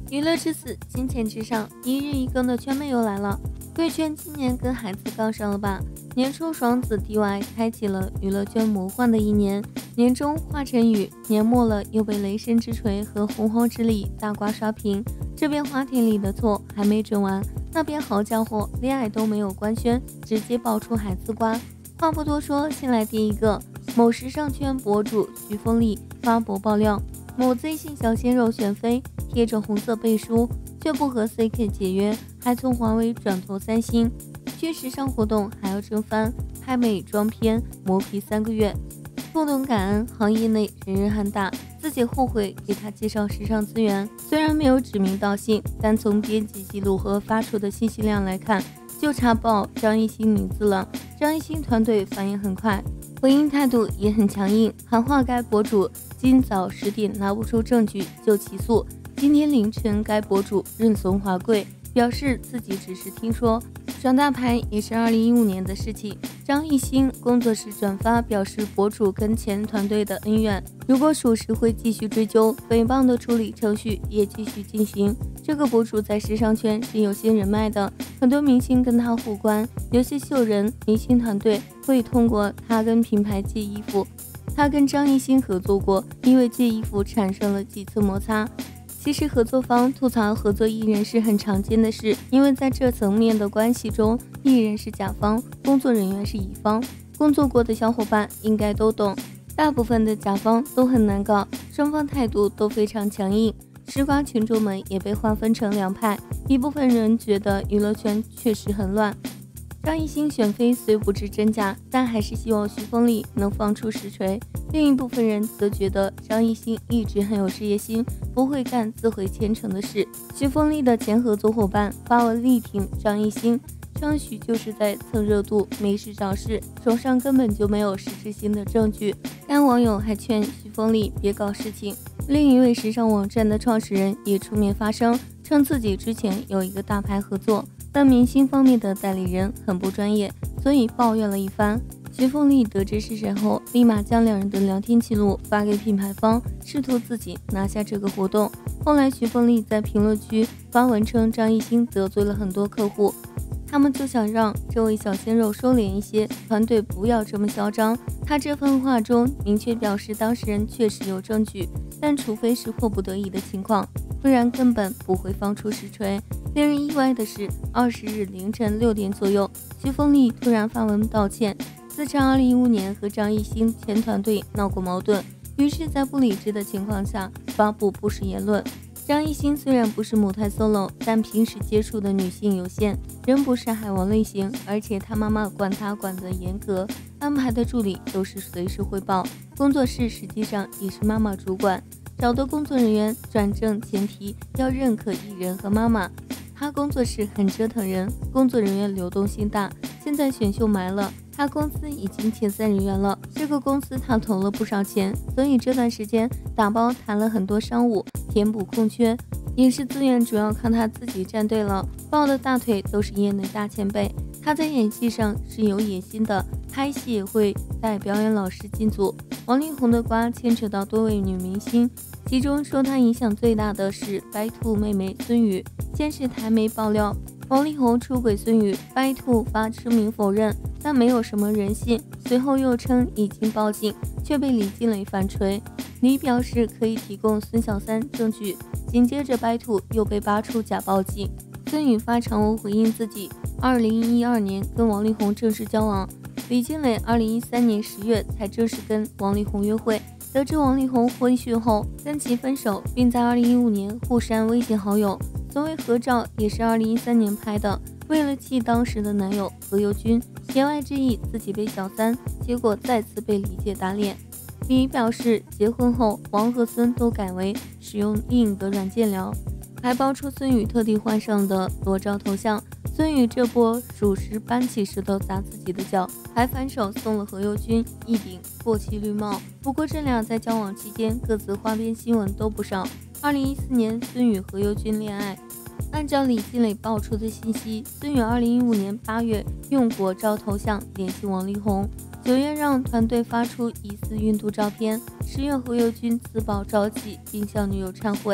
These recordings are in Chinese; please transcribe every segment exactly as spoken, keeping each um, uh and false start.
娱乐至死，金钱至上，一日一更的圈妹又来了。贵圈今年跟孩子杠上了吧？年初双子 D Y 开启了娱乐圈魔幻的一年，年中华晨宇，年末了又被雷神之锤和洪荒之力大瓜刷屏。这边花田里的错还没整完，那边好家伙，恋爱都没有官宣，直接爆出孩子瓜。话不多说，先来第一个，某时尚圈博主徐凤丽发博爆料，某 Z 姓小鲜肉选妃，贴着红色背书，却不和 C K 解约，还从华为转投三星。去时尚活动还要正翻，拍美妆片磨皮三个月。不懂感恩，行业内人人喊打，自己后悔给他介绍时尚资源。虽然没有指名道姓，但从编辑记录和发出的信息量来看，就查爆张艺兴名字了。张艺兴团队反应很快，回应态度也很强硬，喊话该博主今早十点拿不出证据就起诉。今天凌晨该博主认怂华贵，表示自己只是听说，转大牌也是二零一五年的事情。张艺兴工作室转发表示，博主跟前团队的恩怨，如果属实会继续追究，诽谤的处理程序也继续进行。这个博主在时尚圈是有些人脉的，很多明星跟他互关，有些秀人明星团队会通过他跟品牌借衣服。他跟张艺兴合作过，因为借衣服产生了几次摩擦。其实合作方吐槽合作艺人是很常见的事，因为在这层面的关系中，艺人是甲方，工作人员是乙方。工作过的小伙伴应该都懂，大部分的甲方都很难搞，双方态度都非常强硬。吃瓜群众们也被划分成两派，一部分人觉得娱乐圈确实很乱，张艺兴选妃虽不知真假，但还是希望徐凤丽能放出实锤。另一部分人则觉得张艺兴一直很有事业心，不会干自毁前程的事。徐凤丽的前合作伙伴发文力挺张艺兴，称许就是在蹭热度，没事找事，手上根本就没有实质性的证据。该网友还劝徐凤丽别搞事情。另一位时尚网站的创始人也出面发声，称自己之前有一个大牌合作，但明星方面的代理人很不专业，所以抱怨了一番。徐凤丽得知事实后，立马将两人的聊天记录发给品牌方，试图自己拿下这个活动。后来徐凤丽在评论区发文称张艺兴得罪了很多客户，他们就想让这位小鲜肉收敛一些，团队不要这么嚣张。他这番话中明确表示当事人确实有证据，但除非是迫不得已的情况，不然根本不会放出实锤。令人意外的是，二十日凌晨六点左右，徐凤丽突然发文道歉，自称二零一五年和张艺兴前团队闹过矛盾，于是在不理智的情况下发布不实言论。张艺兴虽然不是母胎 solo， 但平时接触的女性有限，人不是海王类型，而且他妈妈管他管得严格，安排的助理都是随时汇报，工作室实际上也是妈妈主管，找的工作人员转正前提要认可艺人和妈妈。他工作室很折腾人，工作人员流动性大，现在选秀埋了，他公司已经遣散人员了，这个公司他投了不少钱，所以这段时间打包谈了很多商务，填补空缺。影视资源主要靠他自己站队了，抱的大腿都是业内大前辈。他在演戏上是有野心的，拍戏也会带表演老师进组。王力宏的瓜牵扯到多位女明星，其中受他影响最大的是白兔妹妹孙宇。先是台媒爆料王力宏出轨孙宇，白兔发声明否认，但没有什么人信。随后又称已经报警，却被李金磊反锤。李表示可以提供孙小三证据，紧接着白兔又被扒出假报警。孙宇发长文回应自己二零一二年跟王力宏正式交往，李金磊二零一三年十月才正式跟王力宏约会。得知王力宏婚讯后跟其分手，并在二零一五年互删微信好友。所谓合照也是二零一三年拍的，为了气当时的男友何猷君，言外之意自己被小三，结果再次被李姐打脸。李表示结婚后王和孙都改为使用另一个软件聊，还爆出孙宇特地换上的裸照头像。孙宇这波属实搬起石头砸自己的脚，还反手送了何猷君一顶过期绿帽。不过这俩在交往期间各自花边新闻都不少。二零一四年孙宇何猷君恋爱，按照李金磊爆出的信息，孙宇二零一五年八月用果照头像联系王力宏，九月让团队发出疑似孕肚照片，十月何猷君自曝着急并向女友忏悔。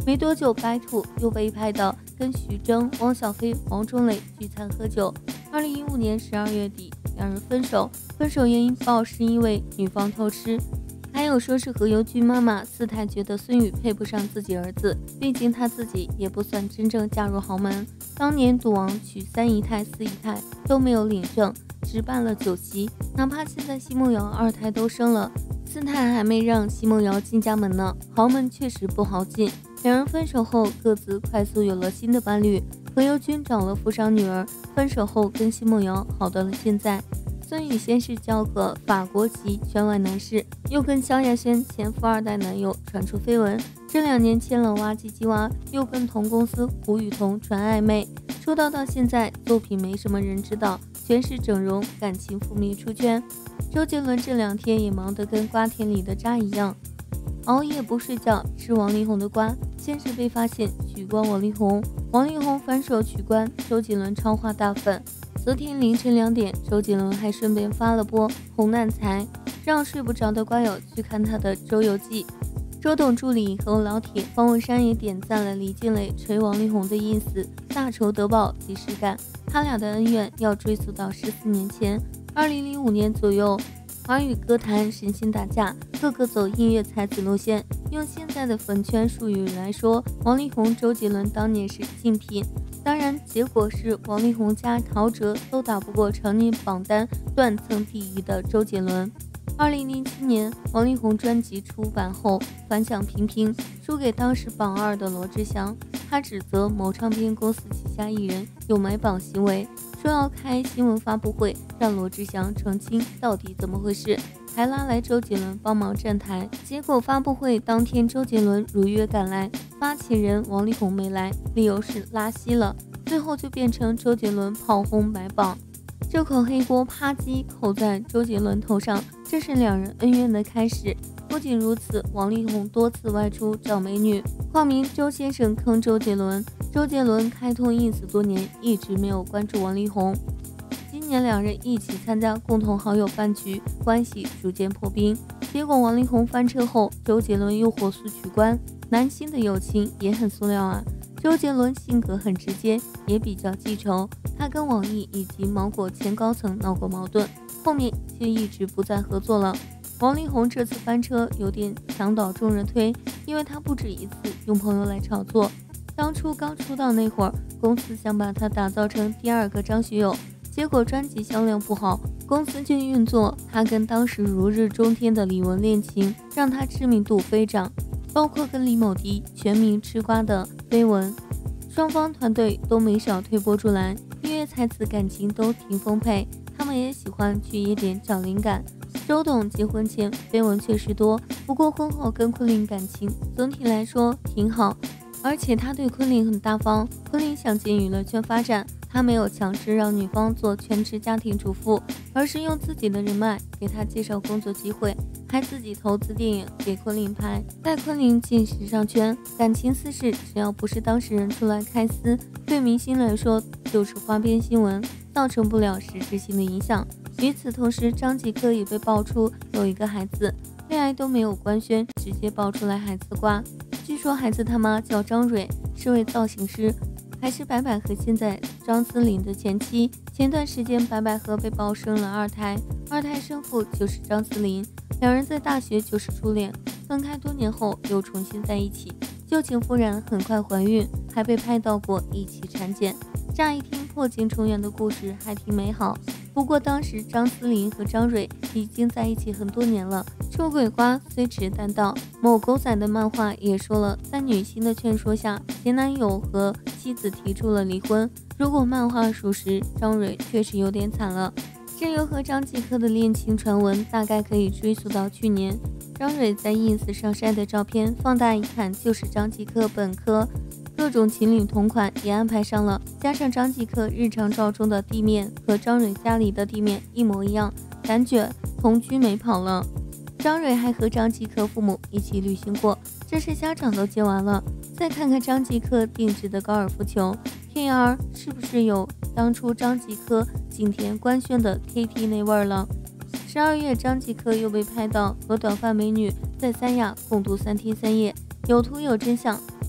没多久，白土又被拍到跟徐峥、汪小菲、黄忠磊聚餐喝酒。二零一五年十二月底，两人分手，分手原因报是因为女方偷吃。还有说是何猷君妈妈四太觉得孙宇配不上自己儿子，毕竟她自己也不算真正嫁入豪门。当年赌王娶三姨太、四姨太都没有领证，只办了酒席，哪怕现在奚梦瑶二胎都生了，四太还没让奚梦瑶进家门呢。豪门确实不好进。两人分手后各自快速有了新的伴侣，何猷君找了富商女儿，分手后跟奚梦瑶好到了现在。孙宇先是交个法国籍圈外男士，又跟萧亚轩前富二代男友传出绯闻，这两年签了挖机机蛙，又跟同公司胡雨桐传暧昧。出道到现在，作品没什么人知道，全是整容，感情覆灭出圈。周杰伦这两天也忙得跟瓜田里的渣一样，熬夜不睡觉吃王力宏的瓜。先是被发现取关王力宏，王力宏反手取关周杰伦，超话大粉。昨天凌晨两点，周杰伦还顺便发了波红难财，让睡不着的瓜友去看他的周游记。周董助理和老铁方文山也点赞了李静蕾锤王力宏的 ins， 大仇得报即视感。他俩的恩怨要追溯到十四年前，二零零五年左右，华语歌坛神仙打架，个个走音乐才子路线。用现在的粉圈术语来说，王力宏、周杰伦当年是竞品。当然，结果是王力宏加陶喆都打不过常年榜单断层第一的周杰伦。二零零七年，王力宏专辑出版后反响平平，输给当时榜二的罗志祥。他指责某唱片公司旗下艺人有买榜行为，说要开新闻发布会让罗志祥澄清到底怎么回事，还拉来周杰伦帮忙站台。结果发布会当天，周杰伦如约赶来，发起人王力宏没来，理由是拉稀了。最后就变成周杰伦炮轰买榜，这口黑锅啪叽扣在周杰伦头上，这是两人恩怨的开始。不仅如此，王力宏多次外出找美女，化名周先生坑周杰伦。周杰伦开通 ins 多年，一直没有关注王力宏。今年两人一起参加共同好友饭局，关系逐渐破冰。结果王力宏翻车后，周杰伦又火速取关。男星的友情也很塑料啊。周杰伦性格很直接，也比较记仇。他跟网易以及芒果前高层闹过矛盾，后面却一直不再合作了。王力宏这次翻车有点墙倒众人推，因为他不止一次用朋友来炒作。当初刚出道那会儿，公司想把他打造成第二个张学友，结果专辑销量不好，公司就运作他跟当时如日中天的李玟恋情，让他知名度飞涨，包括跟李某迪全民吃瓜的绯闻，双方团队都没少推波助澜，音乐才子感情都挺丰沛，他们也喜欢去夜店找灵感。周董结婚前绯闻确实多，不过婚后跟昆凌感情总体来说挺好，而且他对昆凌很大方。昆凌想进娱乐圈发展，他没有强制让女方做全职家庭主妇，而是用自己的人脉给她介绍工作机会，还自己投资电影给昆凌拍，带昆凌进时尚圈。感情私事只要不是当事人出来开撕，对明星来说就是花边新闻，造成不了实质性的影响。与此同时，张继科也被爆出有一个孩子，恋爱都没有官宣，直接爆出来孩子瓜。据说孩子他妈叫张蕊，是位造型师，还是白百合现在张思琳的前妻。前段时间白百合被爆生了二胎，二胎生父就是张思琳，两人在大学就是初恋，分开多年后又重新在一起，旧情复燃，很快怀孕，还被拍到过一起产检。乍一听破镜重圆的故事还挺美好，不过当时张思琳和张蕊已经在一起很多年了，出轨瓜虽迟但到。某狗仔的漫画也说了，在女星的劝说下，前男友和妻子提出了离婚。如果漫画属实，张蕊确实有点惨了。至于和张继科的恋情传闻，大概可以追溯到去年。张蕊在 ins 上晒的照片，放大一看就是张继科本科，各种情侣同款也安排上了，加上张继科日常照中的地面和张蕊家里的地面一模一样，感觉同居没跑了。张蕊还和张继科父母一起旅行过，这是家长都接完了。再看看张继科定制的高尔夫球，天儿是不是有当初张继科景田官宣的 K T 那味儿了？十二月，张继科又被拍到和短发美女在三亚共度三天三夜，有图有真相。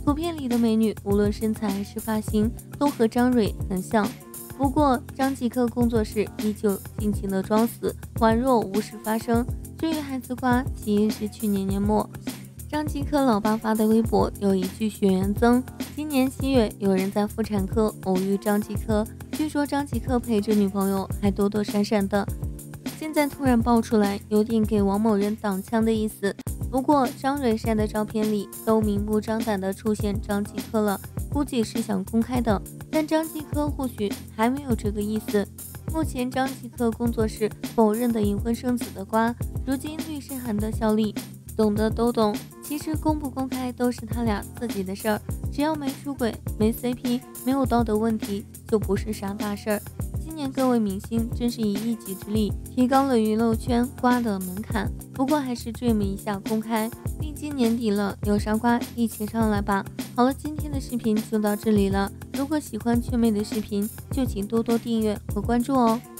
图片里的美女无论身材还是发型都和张蕊很像。不过张继科工作室依旧尽情的装死，宛若无事发生。至于孩子瓜，起因是去年年末张继科老爸发的微博有一句血缘增。今年七月，有人在妇产科偶遇张继科，据说张继科陪着女朋友还躲躲闪闪的，现在突然爆出来，有点给王某人挡枪的意思。不过张蕊晒的照片里都明目张胆的出现张继科了，估计是想公开的，但张继科或许还没有这个意思。目前张继科工作室否认的隐婚生子的瓜，如今律师函的效力，懂的都懂。其实公不公开都是他俩自己的事儿，只要没出轨、没 C P、没有道德问题，就不是啥大事儿。今年各位明星真是以一己之力提高了娱乐圈瓜的门槛，不过还是追问一下公开，毕竟年底了，有啥瓜一起上来吧。好了，今天的视频就到这里了，如果喜欢圈妹的视频，就请多多订阅和关注哦。